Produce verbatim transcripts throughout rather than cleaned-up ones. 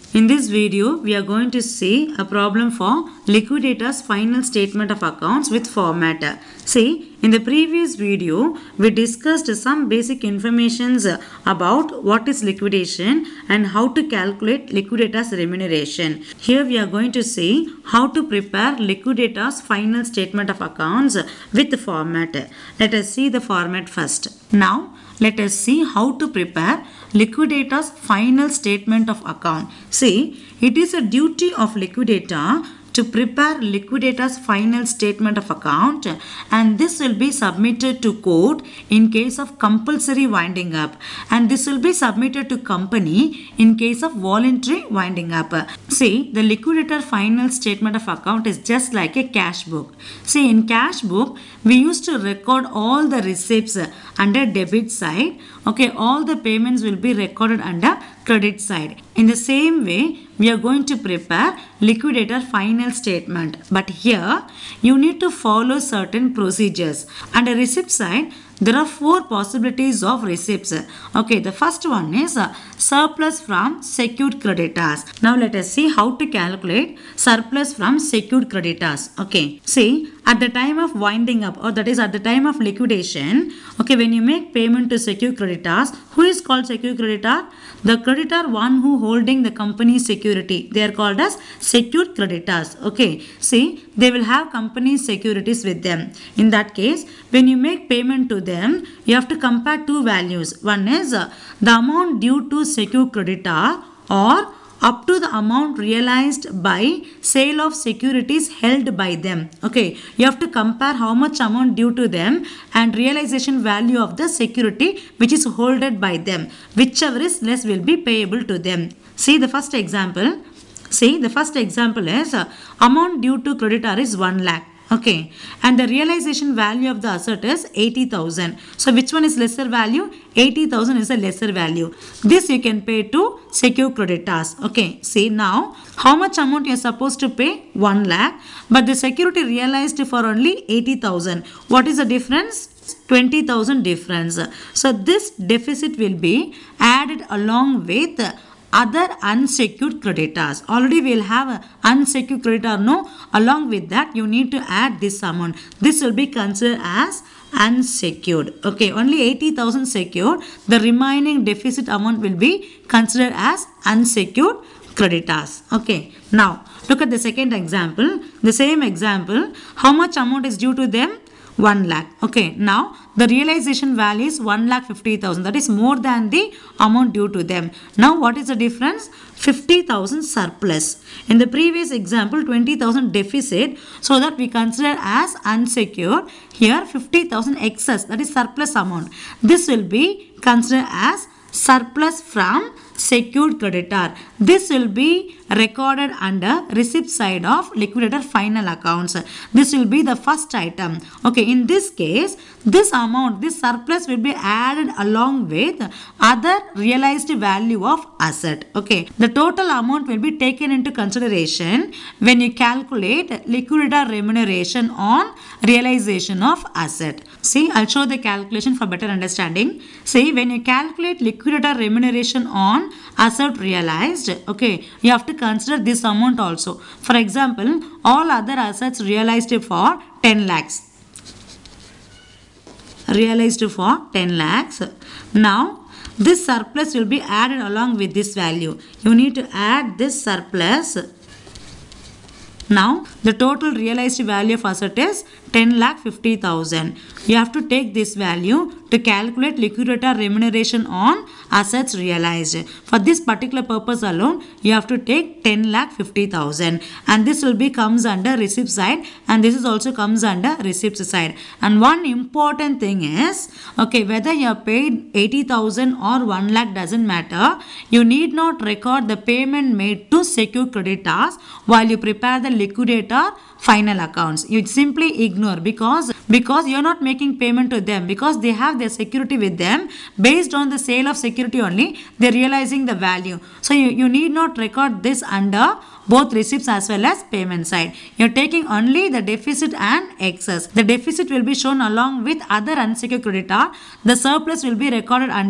In this video, we are going to see a problem for liquidator's final statement of accounts with format. See, in the previous video, we discussed some basic informations about what is liquidation and how to calculate liquidator's remuneration. Here we are going to see how to prepare liquidator's final statement of accounts with the format. Let us see the format first. Now, let us see how to prepare liquidator's final statement of account. See, it is a duty of liquidator to prepare liquidator's final statement of account, and this will be submitted to court in case of compulsory winding up, and this will be submitted to company in case of voluntary winding up. See, the liquidator final statement of account is just like a cash book. See, in cash book we used to record all the receipts under debit side. Okay, all the payments will be recorded under credit side. In the same way, we are going to prepare liquidator final statement. But here, you need to follow certain procedures. Under receipt side, there are four possibilities of receipts. Okay, the first one is uh, surplus from secured creditors. Now let us see how to calculate surplus from secured creditors. Okay, see, at the time of winding up, or that is at the time of liquidation, okay, when you make payment to secured creditors, who is called secured creditor? The creditor one who holding the company's security. They are called as secured creditors. Okay, see, they will have company's securities with them. In that case, when you make payment to them, you have to compare two values. One is uh, the amount due to secured creditor or up to the amount realized by sale of securities held by them. Okay, you have to compare how much amount due to them and realization value of the security which is holded by them. Whichever is less will be payable to them. See the first example. See the first example is uh, amount due to creditor is one lakh. Okay, and the realization value of the asset is eighty thousand. So which one is lesser value? eighty thousand is a lesser value. This you can pay to secure creditors. Okay, see now how much amount you are supposed to pay? one lakh, but the security realized for only eighty thousand. What is the difference? twenty thousand difference. So this deficit will be added along with other unsecured creditors. Already we will have a unsecured creditor, no? Along with that, you need to add this amount. This will be considered as unsecured. Okay, only eighty thousand secured. The remaining deficit amount will be considered as unsecured creditors. Okay, now look at the second example. The same example, how much amount is due to them? one lakh. Okay, now the realization value is one lakh fifty thousand. That is more than the amount due to them. Now what is the difference? fifty thousand surplus. In the previous example, twenty thousand deficit, so that we consider as unsecured. Here fifty thousand excess, that is surplus amount. This will be considered as surplus from secured creditor. This will be recorded under receipt side of liquidator final accounts. This will be the first item. Okay, in this case, this amount, this surplus will be added along with other realized value of asset. Okay, the total amount will be taken into consideration when you calculate liquidator remuneration on realization of asset. See, I'll show the calculation for better understanding. See, when you calculate liquidator remuneration on asset realized, okay, you have to consider this amount also. For example, all other assets realized for ten lakhs. Realized for ten lakhs. Now, this surplus will be added along with this value. You need to add this surplus. Now, the total realized value of asset is ten lakh fifty thousand. You have to take this value to calculate liquidator remuneration on assets realized. For this particular purpose alone, you have to take ten lakh fifty thousand, and this will be comes under receipt side, and this is also comes under receipt side. And one important thing is, okay, whether you are paid eighty thousand or one lakh doesn't matter. You need not record the payment made to secure creditors while you prepare the liquidator final accounts. You simply ignore because because you are not making payment to them, because they have their security with them. Based on the sale of security only, they are realizing the value. So you, you need not record this under both receipts as well as payment side. You are taking only the deficit and excess. The deficit will be shown along with other unsecured creditor. The surplus will be recorded under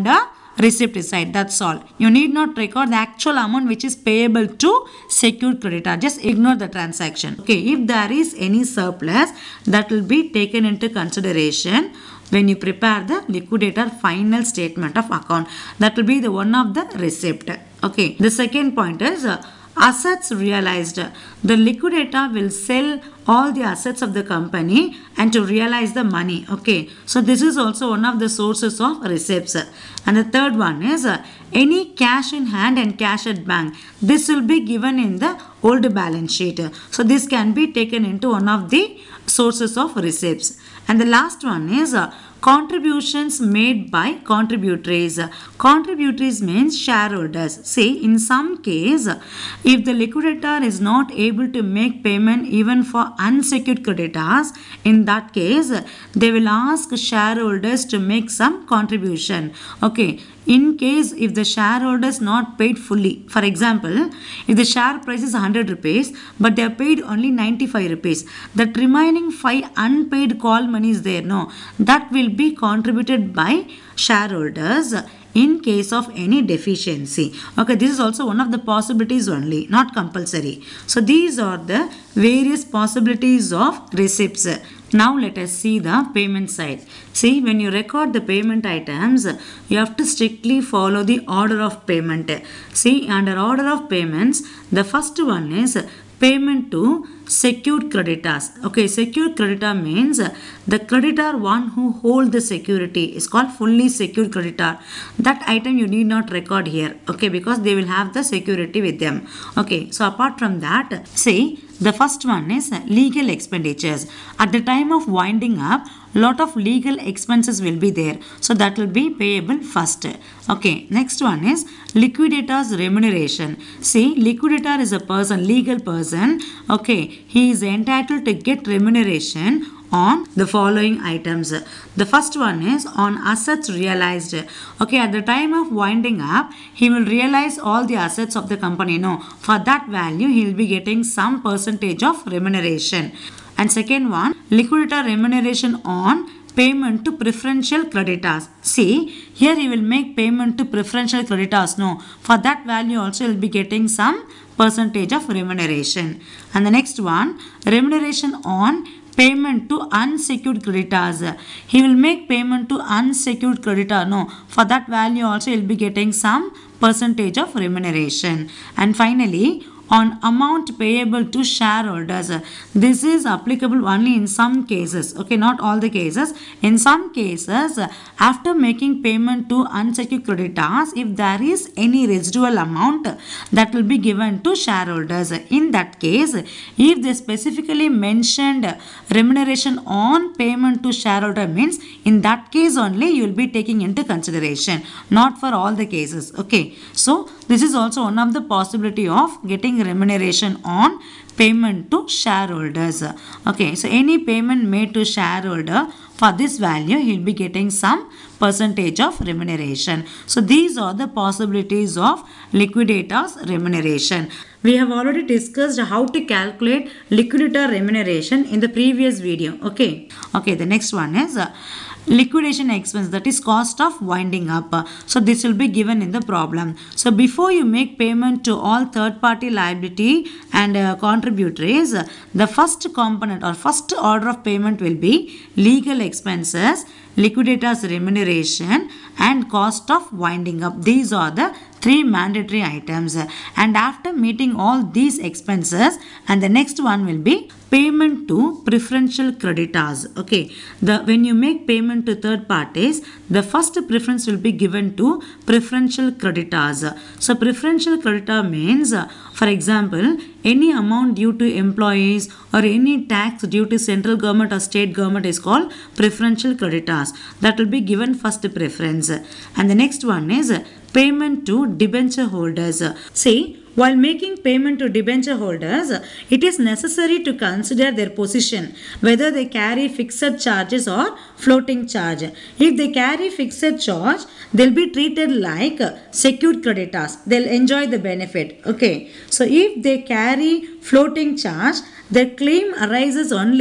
receipt side. That's all. You need not record the actual amount which is payable to secured creditor. Just ignore the transaction. Okay, if there is any surplus, that will be taken into consideration when you prepare the liquidator final statement of account. That will be the one of the receipt. Okay, the second point is uh, assets realized. The liquidator will sell all the assets of the company and to realize the money. Okay, so this is also one of the sources of receipts. And the third one is uh, any cash in hand and cash at bank. This will be given in the old balance sheet. So this can be taken into one of the sources of receipts. And the last one is uh, contributions made by contributories. Contributories means shareholders. See, in some case, if the liquidator is not able to make payment even for unsecured creditors, in that case, they will ask shareholders to make some contribution. Okay. In case if the shareholder is not paid fully, for example, if the share price is one hundred rupees but they are paid only ninety-five rupees, that remaining five unpaid call money is there, no, that will be contributed by shareholders in case of any deficiency. Okay, this is also one of the possibilities only, not compulsory. So these are the various possibilities of receipts. Now let us see the payment side. See, when you record the payment items, you have to strictly follow the order of payment. See, under order of payments, the first one is payment to secured creditors. Okay, secured creditor means the creditor one who hold the security is called fully secured creditor. That item you need not record here. Okay, because they will have the security with them. Okay, so apart from that, see, the first one is legal expenditures. At the time of winding up, lot of legal expenses will be there. So that will be payable first. Okay, next one is liquidators remuneration. See, liquidator is a person, legal person. Okay, he is entitled to get remuneration on the following items. The first one is on assets realized. Okay, at the time of winding up, he will realize all the assets of the company. No, for that value, he will be getting some percentage of remuneration. And second one, liquidator remuneration on payment to preferential creditors. See, here he will make payment to preferential creditors. No, for that value also he will be getting some percentage of remuneration. And the next one, remuneration on payment to unsecured creditors. He will make payment to unsecured creditor. No, for that value also he will be getting some percentage of remuneration. And finally, on amount payable to shareholders. This is applicable only in some cases. Okay, not all the cases. In some cases, after making payment to unsecured creditors, if there is any residual amount, that will be given to shareholders. In that case, if they specifically mentioned remuneration on payment to shareholder, means in that case only you will be taking into consideration, not for all the cases. Okay, so this is also one of the possibility of getting remuneration on payment to shareholders. Okay, so any payment made to shareholder, for this value he will be getting some percentage of remuneration. So these are the possibilities of liquidators remuneration. We have already discussed how to calculate liquidator remuneration in the previous video. Okay, okay, the next one is uh, liquidation expense, that is cost of winding up. So this will be given in the problem. So before you make payment to all third party liability and uh, contributories, the first component or first order of payment will be legal expenses, liquidators remuneration and cost of winding up. These are the three mandatory items, and after meeting all these expenses, and the next one will be payment to preferential creditors. Okay, the when you make payment to third parties, the first preference will be given to preferential creditors. So preferential creditor means, for example, any amount due to employees or any tax due to central government or state government is called preferential creditors. That will be given first preference. And the next one is payment to debenture holders. See, while making payment to debenture holders, it is necessary to consider their position, whether they carry fixed charges or floating charge. If they carry fixed charge, they'll be treated like secured creditors. They'll enjoy the benefit. Okay. So if they carry floating charge, their claim arises only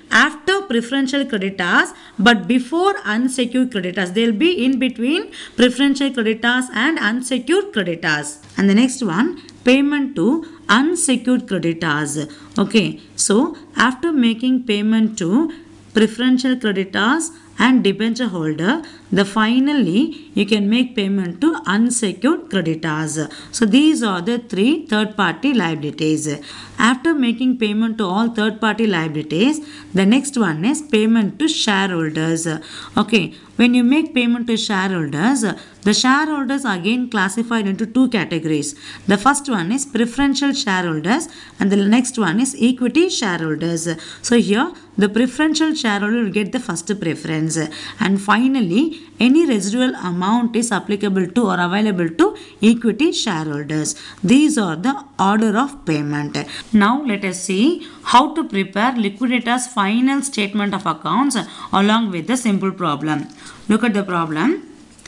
after preferential creditors but before unsecured creditors. They will be in between preferential creditors and unsecured creditors. And the next one, payment to unsecured creditors. Okay, so after making payment to preferential creditors and debenture holder, the finally you can make payment to unsecured creditors. So these are the three third party liabilities. After making payment to all third party liabilities, the next one is payment to shareholders. Okay, when you make payment to shareholders, the shareholders are again classified into two categories. The first one is preferential shareholders and the next one is equity shareholders. So here the preferential shareholder will get the first preference, and finally any residual amount is applicable to or available to equity shareholders. These are the order of payment. Now let us see how to prepare liquidator's final statement of accounts along with the simple problem. Look at the problem.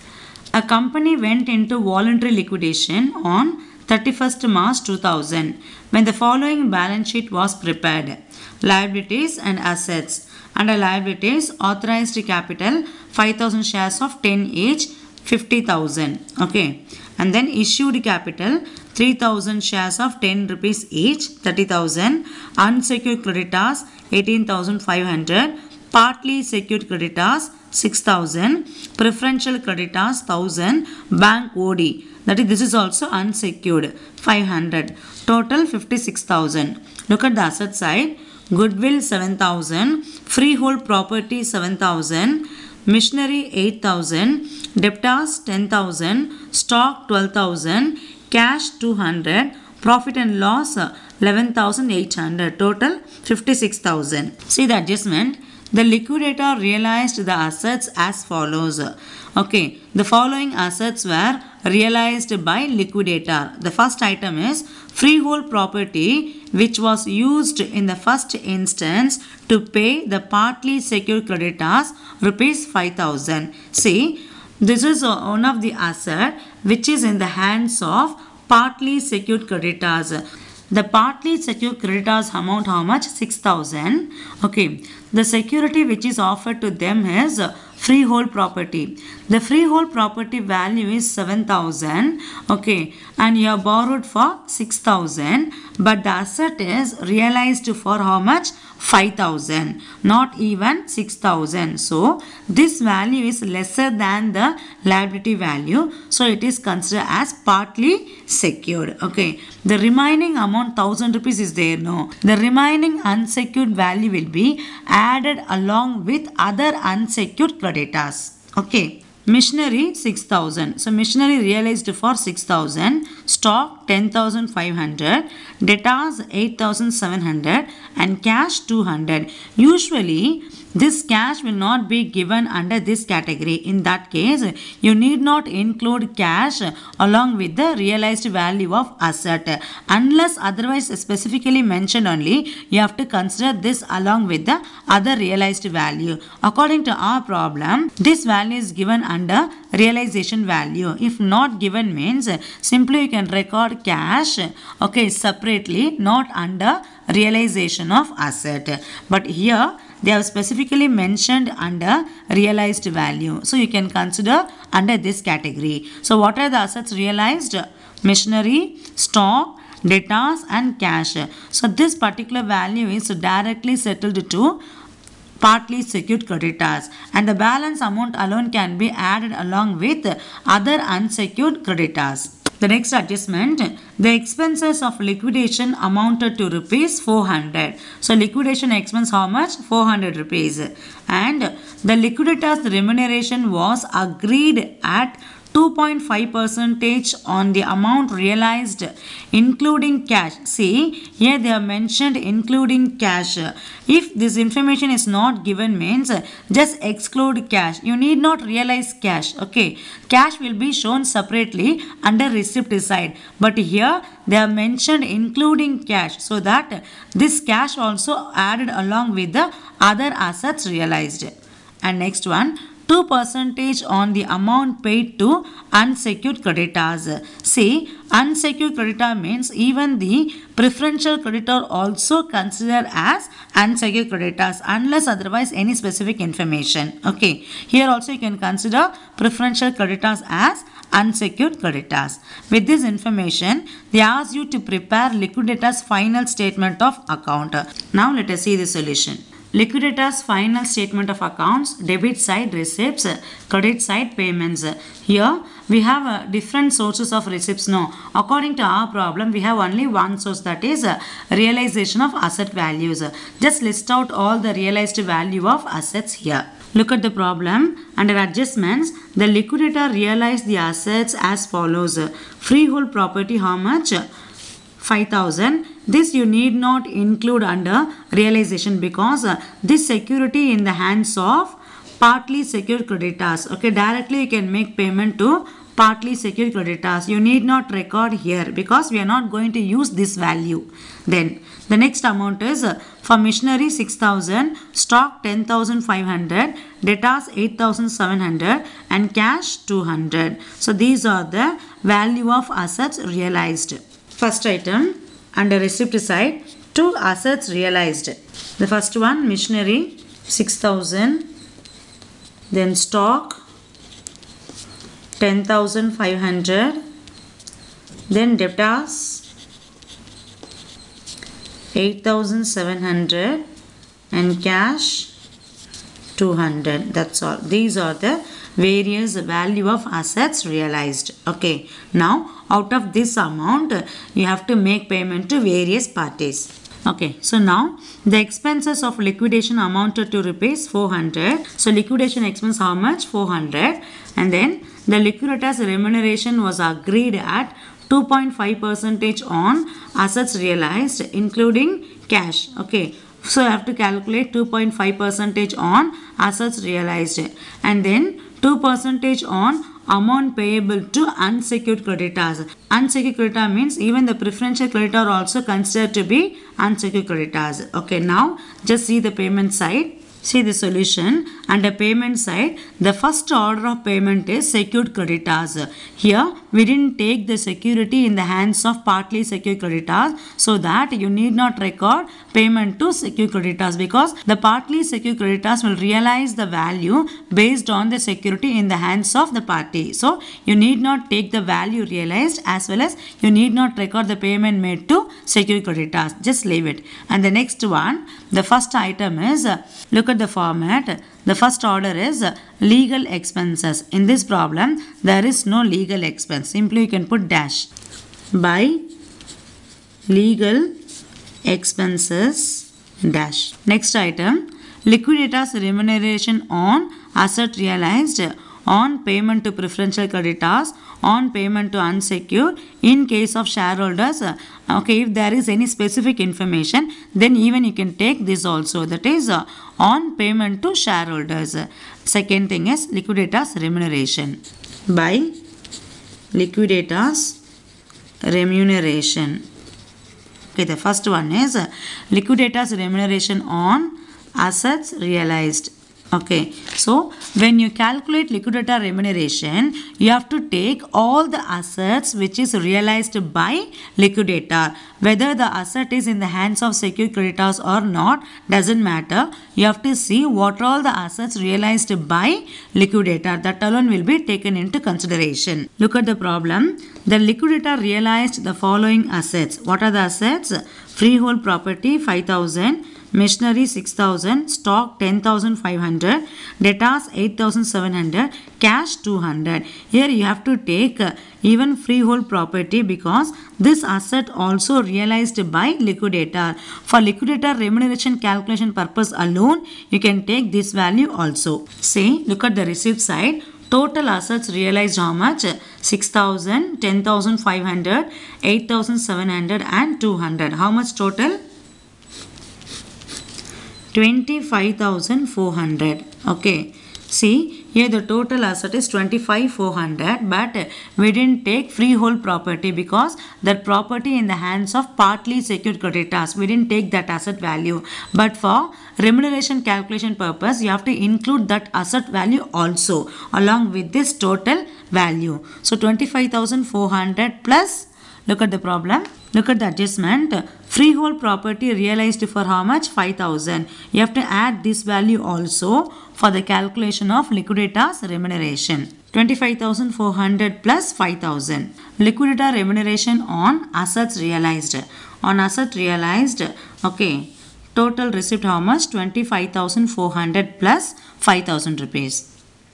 A company went into voluntary liquidation on thirty-first March two thousand when the following balance sheet was prepared. Liabilities and assets. Under liabilities, authorized capital five thousand shares of ten each, fifty thousand. Okay. And then issued capital three thousand shares of ten rupees each, thirty thousand. Unsecured creditors eighteen thousand five hundred. Partly secured creditors six thousand. Preferential creditors one thousand. Bank O D, that is this is also unsecured, five hundred. Total fifty-six thousand. Look at the asset side. Goodwill seven thousand. Freehold property seven thousand. Machinery eight thousand. Debtors ten thousand. Stock twelve thousand. Cash two hundred. Profit and loss eleven thousand eight hundred. Total fifty-six thousand. See the adjustment. The liquidator realized the assets as follows. Okay, the following assets were realized by liquidator. The first item is freehold property, which was used in the first instance to pay the partly secured creditors rupees five thousand. See, this is one of the asset which is in the hands of partly secured creditors. The partly secured creditors amount how much? six thousand. Okay. The security which is offered to them is freehold property. The freehold property value is seven thousand. Okay. And you have borrowed for six thousand. But the asset is realized for how much? five thousand. Not even six thousand. So, this value is lesser than the liability value. So, it is considered as partly secured. Okay. The remaining amount one thousand rupees is there. No. The remaining unsecured value will be added along with other unsecured creditors. Okay. Machinery six thousand. So, machinery realized for six thousand. Stock ten thousand five hundred. Debtors eight thousand seven hundred. And cash two hundred. Usually, this cash will not be given under this category. In that case, you need not include cash along with the realized value of asset. Unless otherwise specifically mentioned only, you have to consider this along with the other realized value. According to our problem, this value is given under realization value. If not given means, simply you can record cash, okay, separately, not under realization of asset. But here, they have specifically mentioned under realized value. So, you can consider under this category. So, what are the assets realized? Machinery, stock, debtors and cash. So, this particular value is directly settled to partly secured creditors, and the balance amount alone can be added along with other unsecured creditors. The next adjustment, the expenses of liquidation amounted to rupees four hundred. So, liquidation expense how much? four hundred rupees. And the liquidator's remuneration was agreed at two point five percentage on the amount realized including cash. See, here they have mentioned including cash. If this information is not given means just exclude cash. You need not realize cash. Okay, cash will be shown separately under receipt side. But here they have mentioned including cash, so that this cash also added along with the other assets realized. And next one, two percent on the amount paid to unsecured creditors. See, unsecured creditor means even the preferential creditor also considered as unsecured creditors unless otherwise any specific information. Okay, here also you can consider preferential creditors as unsecured creditors. With this information, they ask you to prepare liquidator's final statement of account. Now let us see the solution. Liquidator's final statement of accounts, debit side receipts, credit side payments. Here we have uh, different sources of receipts now. According to our problem, we have only one source, that is uh, realization of asset values. Just list out all the realized value of assets here. Look at the problem. Under adjustments, the liquidator realized the assets as follows. Freehold property, how much? five thousand. This you need not include under realization because uh, this security in the hands of partly secured creditors. Okay, directly you can make payment to partly secured creditors. You need not record here because we are not going to use this value. Then the next amount is uh, for machinery six thousand, stock ten thousand five hundred, debtors eight thousand seven hundred and cash two hundred. So these are the value of assets realized. First item, under receipt side, two assets realized. The first one, machinery six thousand, then stock ten thousand five hundred, then debtors eight thousand seven hundred and cash two hundred. That's all. These are the various value of assets realized. Okay, now out of this amount you have to make payment to various parties. Okay, so now the expenses of liquidation amounted to rupees four hundred. So liquidation expense how much? four hundred. And then the liquidator's remuneration was agreed at two point five percent on assets realized including cash. Okay, so you have to calculate two point five percent on assets realized and then two percent on amount payable to unsecured creditors. Unsecured creditor means even the preferential creditor also considered to be unsecured creditors. Okay, now just see the payment side. See the solution. Under payment side, the first order of payment is secured creditors. Here, we didn't take the security in the hands of partly secured creditors, so that you need not record payment to secured creditors because the partly secured creditors will realize the value based on the security in the hands of the party. So, you need not take the value realized as well as you need not record the payment made to secured creditors. Just leave it. And the next one, the first item is, look at the format. The first order is legal expenses. In this problem, there is no legal expense. Simply you can put dash. By legal expenses dash. Next item, liquidator's remuneration on asset realized on payment to preferential creditors, on payment to unsecured, in case of shareholders. Okay, if there is any specific information, then even you can take this also, that is uh, on payment to shareholders. Second thing is liquidator's remuneration. By liquidator's remuneration. Okay, the first one is uh, liquidator's remuneration on assets realized. Okay, so when you calculate liquidator remuneration, you have to take all the assets which is realized by liquidator. Whether the asset is in the hands of secured creditors or not, doesn't matter. You have to see what all the assets realized by liquidator. That alone will be taken into consideration. Look at the problem. The liquidator realized the following assets. What are the assets? Freehold property five thousand. Machinery six thousand, stock ten thousand five hundred, debtors eight thousand seven hundred, cash two hundred. Here you have to take uh, even freehold property because this asset also realized by liquidator. For liquidator remuneration calculation purpose alone, you can take this value also. See, look at the receipt side. Total assets realized how much? six thousand, ten thousand five hundred, eight thousand seven hundred and two hundred. How much total? twenty-five thousand four hundred. Okay, see here the total asset is twenty-five thousand four hundred, but we didn't take freehold property because that property in the hands of partly secured creditors. We didn't take that asset value. But for remuneration calculation purpose, you have to include that asset value also along with this total value. So twenty-five thousand four hundred plus, look at the problem. Look at the adjustment. Freehold property realized for how much? five thousand. You have to add this value also for the calculation of liquidator's remuneration. twenty-five thousand four hundred plus five thousand. Liquidator remuneration on assets realized. On asset realized, okay, total receipt how much? twenty-five thousand four hundred plus five thousand rupees.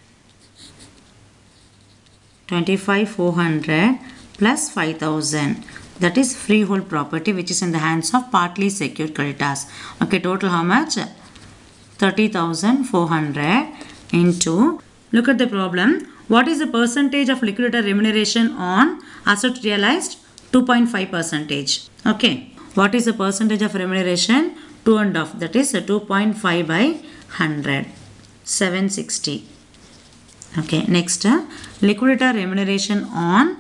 twenty-five thousand four hundred plus five thousand. That is freehold property which is in the hands of partly secured creditors. Okay, total how much? thirty thousand four hundred into, look at the problem. What is the percentage of liquidator remuneration on asset realized? two point five percentage. Okay, what is the percentage of remuneration? two and a half. That is two point five by one hundred. seven hundred sixty. Okay, next, liquidator remuneration on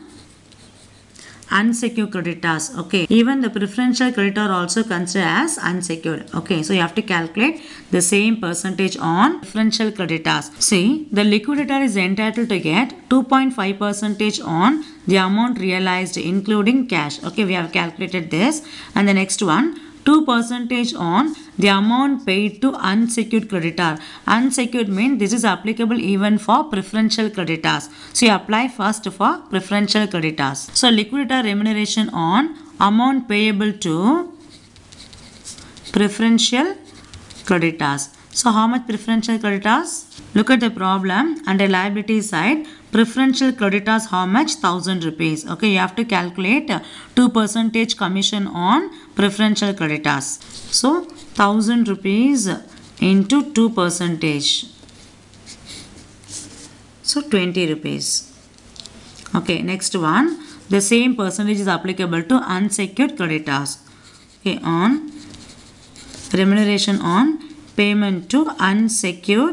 unsecured creditors. Okay, even the preferential creditor also considered as unsecured. Okay, so you have to calculate the same percentage on preferential creditors. See, the liquidator is entitled to get two point five percentage on the amount realized including cash. Okay, we have calculated this. And the next one, two percentage on the amount paid to unsecured creditor. Unsecured means this is applicable even for preferential creditors. So you apply first for preferential creditors. So liquidator remuneration on amount payable to preferential creditors. So how much preferential creditors? Look at the problem. Under liability side, preferential creditors how much? one thousand rupees. Okay, you have to calculate two percentage commission on preferential creditors. So one thousand rupees into two percentage. So twenty rupees. Okay, next one. The same percentage is applicable to unsecured creditors. Okay, on remuneration on payment to unsecured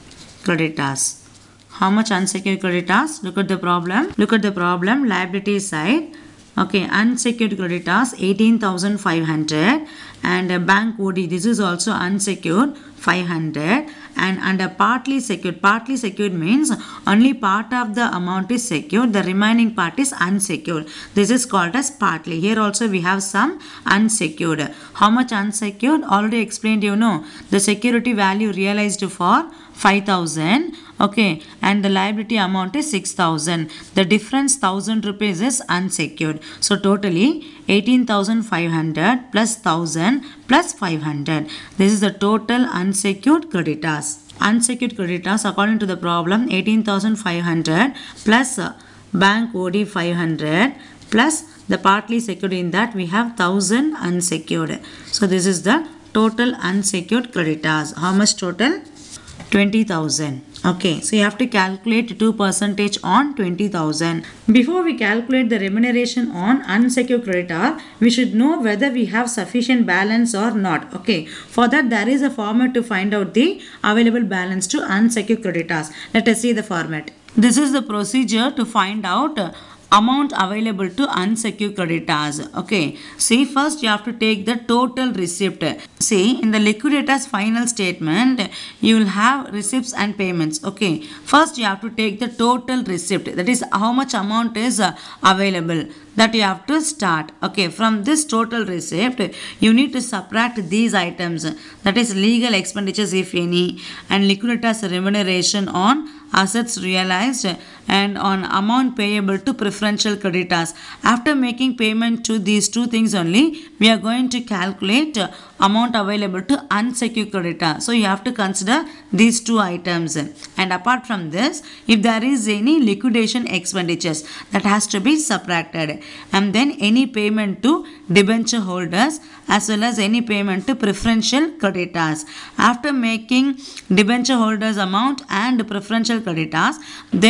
creditors. How much unsecured creditors? Look at the problem. Look at the problem. Liability side. Okay, unsecured creditors eighteen thousand five hundred and bank O D. This is also unsecured five hundred, and under partly secured. Partly secured means only part of the amount is secured. The remaining part is unsecured. This is called as partly. Here also we have some unsecured. How much unsecured? Already explained, you know. The security value realized for five thousand. Okay, and the liability amount is six thousand. The difference one thousand rupees is unsecured. So totally eighteen thousand five hundred plus one thousand plus five hundred. This is the total unsecured creditors. Unsecured creditors according to the problem eighteen thousand five hundred plus bank O D five hundred plus the partly secured. In that we have one thousand unsecured. So this is the total unsecured creditors. How much total? twenty thousand. Okay, so you have to calculate two percentage on twenty thousand. Before we calculate the remuneration on unsecured creditor, we should know whether we have sufficient balance or not. Okay, for that there is a format to find out the available balance to unsecured creditors. Let us see the format. This is the procedure to find out amount available to unsecured creditors. Okay, see, first you have to take the total receipt. See, in the liquidator's final statement you will have receipts and payments. Okay, first you have to take the total receipt, that is how much amount is uh, available, that you have to start. Okay, from this total receipt you need to subtract these items, that is legal expenditures if any, and liquidator's remuneration on assets realized and on amount payable to preferential creditors. After making payment to these two things only, we are going to calculate amount available to unsecured creditor. So you have to consider these two items. And apart from this, if there is any liquidation expenditures, that has to be subtracted. And then any payment to debenture holders as well as any payment to preferential creditors. After making debenture holders amount and preferential creditors, then the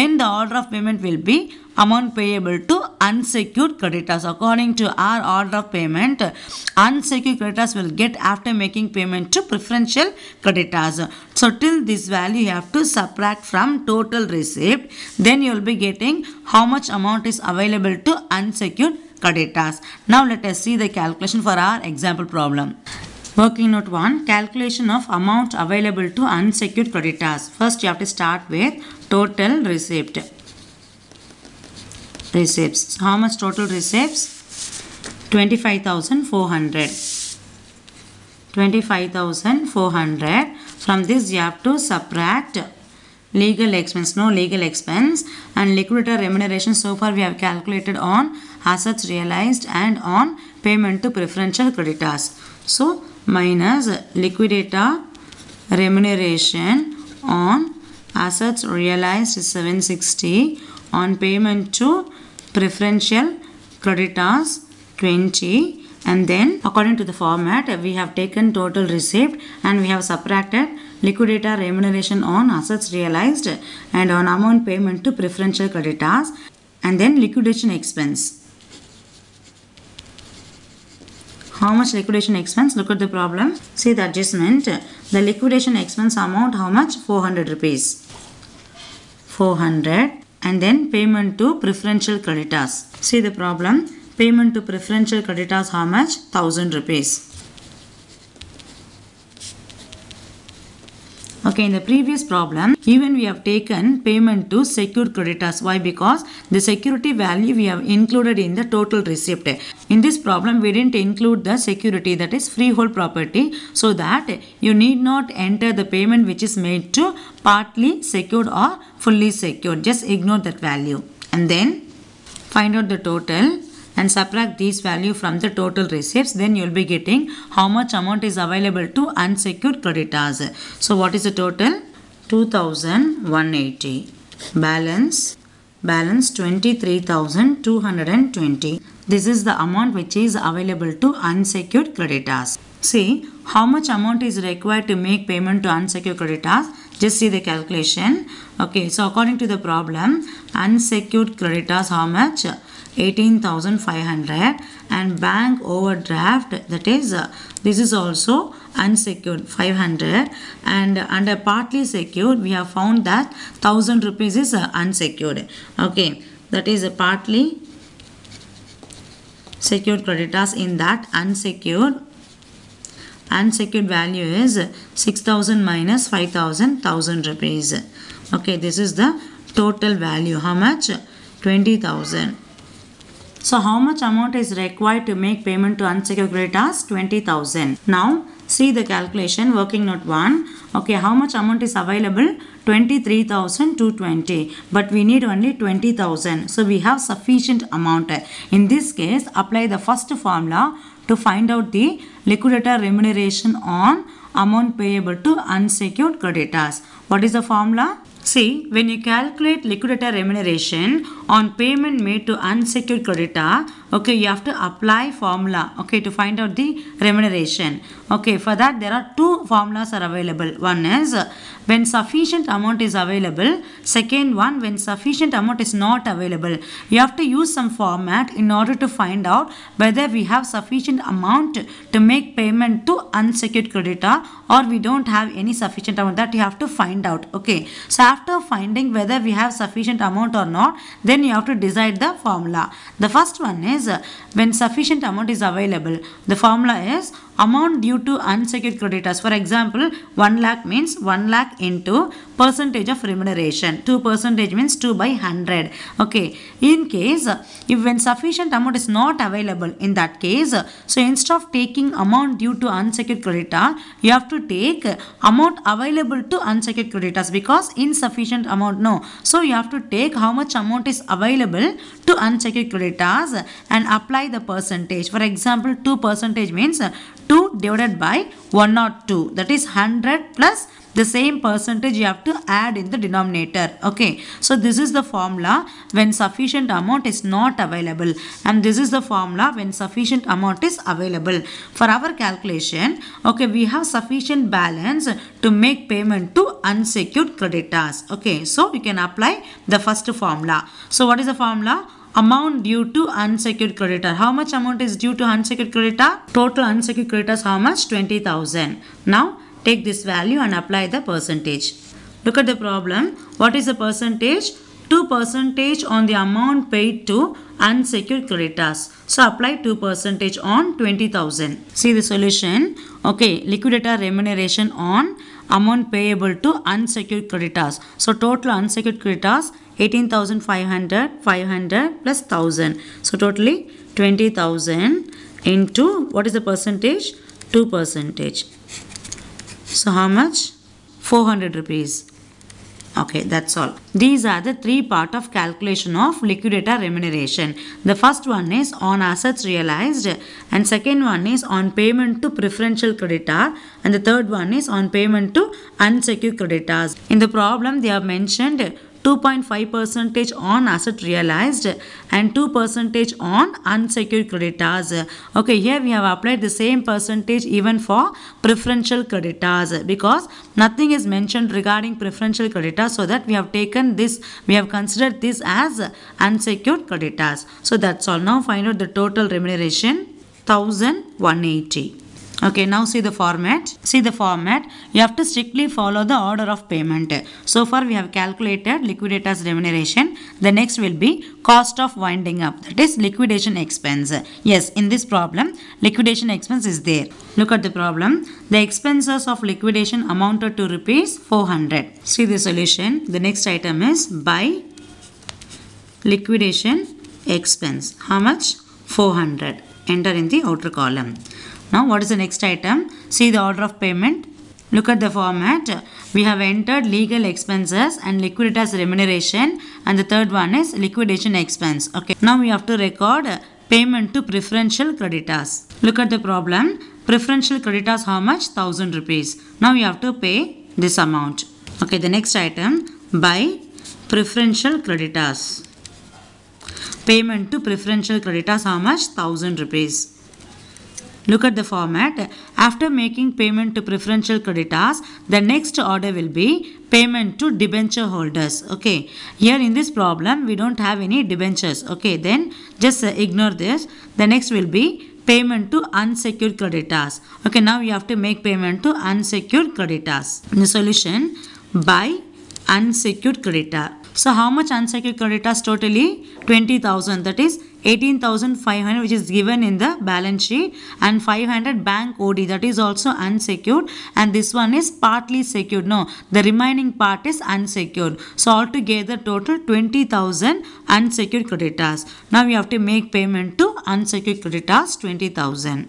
order of payment will be amount payable to unsecured creditors. According to our order of payment, unsecured creditors will get after making payment to preferential creditors. So till this value you have to subtract from total receipt. Then you will be getting how much amount is available to unsecured creditors. Now let us see the calculation for our example problem. Working note one, calculation of amount available to unsecured creditors. First you have to start with total receipt. Receipts. How much total receipts? twenty-five thousand four hundred. twenty-five thousand four hundred. From this you have to subtract legal expense. No legal expense. And liquidator remuneration so far we have calculated on assets realized and on payment to preferential creditors. So minus liquidator remuneration on assets realized is seven hundred sixty, on payment to preferential creditors twenty, and then according to the format we have taken total receipt and we have subtracted liquidator remuneration on assets realized and on amount payment to preferential creditors, and then liquidation expense. How much liquidation expense? Look at the problem. See the adjustment. The liquidation expense amount how much? four hundred rupees. four hundred. And then payment to preferential creditors. See the problem. Payment to preferential creditors how much? one thousand rupees. Okay, in the previous problem, even we have taken payment to secured creditors. Why? Because the security value we have included in the total receipt. In this problem, we didn't include the security, that is freehold property, so that you need not enter the payment which is made to partly secured or fully secured. Just ignore that value. And then find out the total and subtract these value from the total receipts. Then you will be getting how much amount is available to unsecured creditors. So what is the total? two thousand one hundred eighty. Balance. Balance twenty-three thousand two hundred twenty. This is the amount which is available to unsecured creditors. See how much amount is required to make payment to unsecured creditors. Just see the calculation. Okay, so according to the problem, unsecured creditors how much? eighteen thousand five hundred, and bank overdraft, that is uh, this is also unsecured five hundred, and under partly secured we have found that one thousand rupees is uh, unsecured. Okay, that is a partly secured creditors. In that unsecured unsecured value is six thousand minus five thousand, one thousand rupees. Okay, this is the total value. How much? twenty thousand. So how much amount is required to make payment to unsecured creditors? twenty thousand. Now see the calculation. Working note one. Okay, how much amount is available? twenty-three thousand two hundred twenty. But we need only twenty thousand. So we have sufficient amount. In this case, apply the first formula to find out the liquidator remuneration on amount payable to unsecured creditors. What is the formula? See, when you calculate liquidator remuneration on payment made to unsecured creditor, okay, you have to apply formula, okay, to find out the remuneration. Okay, for that there are two formulas are available. One is uh, when sufficient amount is available. Second one, when sufficient amount is not available. You have to use some format in order to find out whether we have sufficient amount to make payment to unsecured creditor or we don't have any sufficient amount. That you have to find out. Okay, so after finding whether we have sufficient amount or not, then you have to decide the formula. The first one is uh, when sufficient amount is available. The formula is amount due to unsecured creditors. For example, one lakh means one lakh into percentage of remuneration. two percentage means two by one hundred. Okay, in case if when sufficient amount is not available, in that case, so instead of taking amount due to unsecured creditor, you have to take amount available to unsecured creditors, because insufficient amount no. So you have to take how much amount is available to unsecured creditors and apply the percentage. For example, two percentage means two divided by one hundred two, that is one hundred plus the same percentage you have to add in the denominator. Okay, so this is the formula when sufficient amount is not available, and this is the formula when sufficient amount is available. For our calculation, okay, we have sufficient balance to make payment to unsecured creditors. Okay, so we can apply the first formula. So what is the formula? Amount due to unsecured creditor. How much amount is due to unsecured creditor? Total unsecured creditors how much? twenty thousand. Now take this value and apply the percentage. Look at the problem. What is the percentage? two percentage on the amount paid to unsecured creditors. So apply two percentage on twenty thousand. See the solution. Okay, liquidator remuneration on amount payable to unsecured creditors. So total unsecured creditors eighteen thousand five hundred, five hundred plus one thousand. So totally twenty thousand into what is the percentage? two percentage. So how much? four hundred rupees. Okay, that's all. These are the three part of calculation of liquidator remuneration. The first one is on assets realized, and second one is on payment to preferential creditor, and the third one is on payment to unsecured creditors. In the problem they have mentioned two point five percentage on asset realized and two percentage on unsecured creditors. Okay, here we have applied the same percentage even for preferential creditors because nothing is mentioned regarding preferential creditors, so that we have taken this, we have considered this as unsecured creditors. So that's all. Now find out the total remuneration, one thousand one hundred eighty. Okay, now see the format. See the format. You have to strictly follow the order of payment. So far we have calculated liquidator's remuneration. The next will be cost of winding up. That is liquidation expense. Yes, in this problem, liquidation expense is there. Look at the problem. The expenses of liquidation amounted to rupees four hundred. See the solution. The next item is by liquidation expense. How much? four hundred. Enter in the outer column. Now what is the next item? See the order of payment. Look at the format. We have entered legal expenses and liquidator's remuneration, and the third one is liquidation expense. Okay. Now we have to record payment to preferential creditors. Look at the problem. Preferential creditors how much? one thousand rupees. Now you have to pay this amount. Okay, the next item by preferential creditors. Payment to preferential creditors how much? one thousand rupees. Look at the format. After making payment to preferential creditors, the next order will be payment to debenture holders. Okay. Here in this problem, we don't have any debentures. Okay. Then just uh, ignore this. The next will be payment to unsecured creditors. Okay. Now you have to make payment to unsecured creditors. The solution by unsecured creditor. So how much unsecured creditors totally? twenty thousand. That is eighteen thousand five hundred, which is given in the balance sheet, and five hundred bank O D, that is also unsecured, and this one is partly secured. No, the remaining part is unsecured. So altogether total twenty thousand unsecured creditors. Now we have to make payment to unsecured creditors twenty thousand.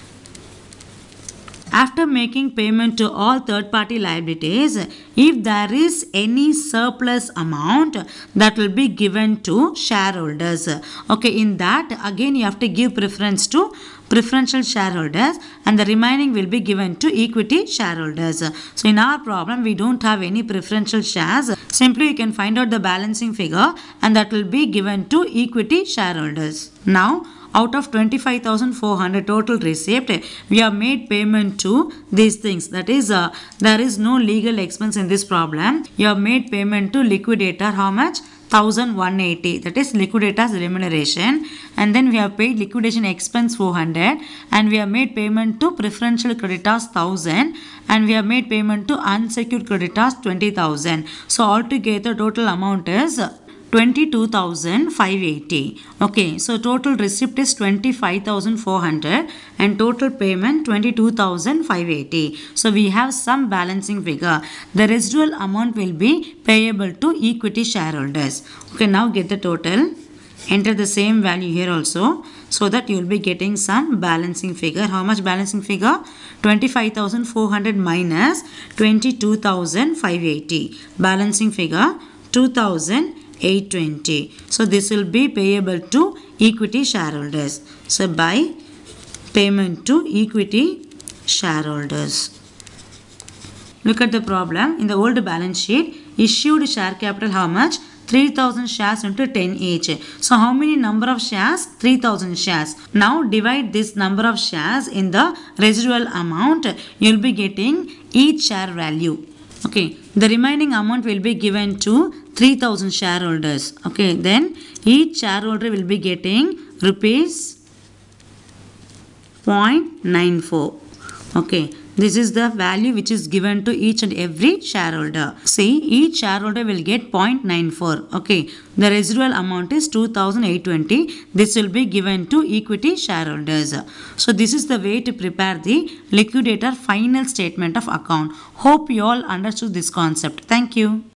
After making payment to all third-party liabilities, if there is any surplus amount, that will be given to shareholders. Okay, in that again you have to give preference to preferential shareholders, and the remaining will be given to equity shareholders. So in our problem, we don't have any preferential shares. Simply you can find out the balancing figure, and that will be given to equity shareholders. Now, out of twenty-five thousand four hundred total receipt, we have made payment to these things. That is, uh, there is no legal expense in this problem. You have made payment to liquidator. How much? one thousand one hundred eighty. That is liquidator's remuneration. And then we have paid liquidation expense four hundred. And we have made payment to preferential creditors one thousand. And we have made payment to unsecured creditors twenty thousand. So altogether total amount is twenty-two thousand five hundred eighty. Okay, so total receipt is twenty-five thousand four hundred and total payment twenty-two thousand five hundred eighty. So we have some balancing figure. The residual amount will be payable to equity shareholders. Okay, now get the total. Enter the same value here also, so that you will be getting some balancing figure. How much balancing figure? twenty-five thousand four hundred minus twenty-two thousand five hundred eighty. Balancing figure two thousand eight hundred twenty. So this will be payable to equity shareholders. So by payment to equity shareholders. Look at the problem. In the old balance sheet, issued share capital how much? three thousand shares into ten each. So how many number of shares? three thousand shares. Now divide this number of shares in the residual amount. You will be getting each share value. Okay. The remaining amount will be given to three thousand shareholders. Okay. Then each shareholder will be getting rupees zero point nine four. Okay. This is the value which is given to each and every shareholder. See, each shareholder will get zero point nine four. Okay. The residual amount is two thousand eight hundred twenty. This will be given to equity shareholders. So, this is the way to prepare the liquidator final statement of account. Hope you all understood this concept. Thank you.